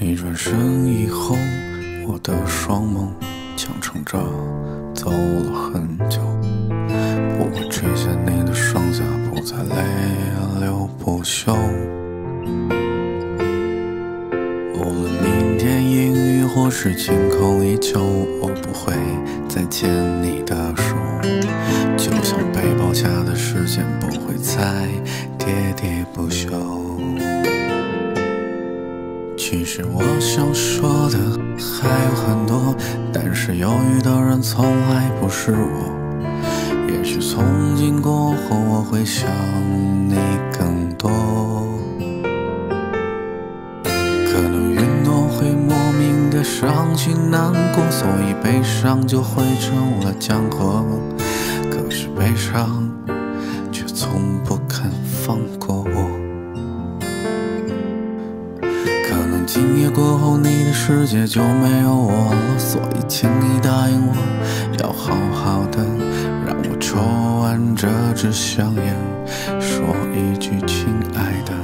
你转身以后，我的双眸强撑着走了很久，不会垂下你的双颊，不再泪流不休。无论明天阴雨或是晴空依旧，我不会再牵你的手，就像被包夹的时间不会再喋喋不休。其实我想说的还有很多，但是犹豫的人从来不是我。也许从今过后我会想你更多，可能云朵会莫名的伤心难过，所以悲伤就汇成了江河。可是悲伤却从不肯放过我。可能今夜过后你的世界就没有我了，所以请你答应我，要好好的让我抽完这支香烟，说一句亲爱的。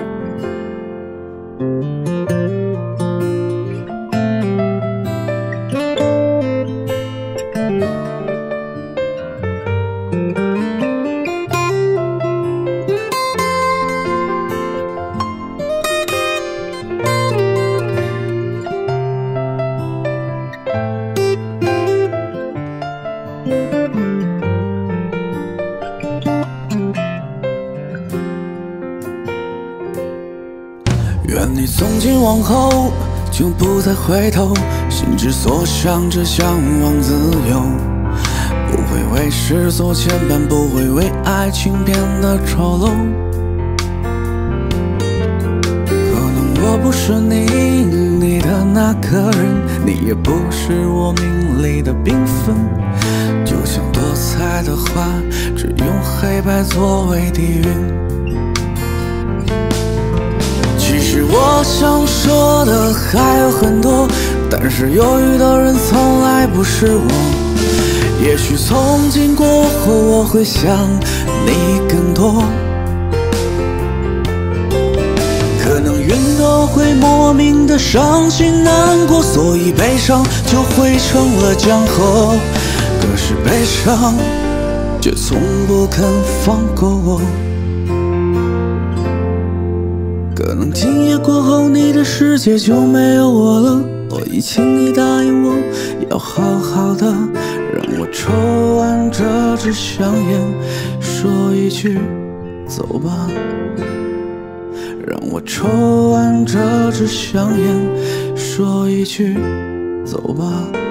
愿你从今往后就不再回头，心之所向着向往自由，不会为世所牵绊，不会为爱情变得丑陋。可能我不是你的那个人，你也不是我命里的缤纷，就像多彩的花，只用黑白作为底蕴。其实我想说的还有很多，但是犹豫的人从来不是我。也许从今过后我会想你更多，可能云朵会莫名的伤心难过，所以悲伤就汇成了江河。可是悲伤却从不肯放过我。可能今夜过后你的世界就没有我了，所以请你答应我，要好好的让我抽完这支香烟，说一句走吧。让我抽完这支香烟，说一句走吧。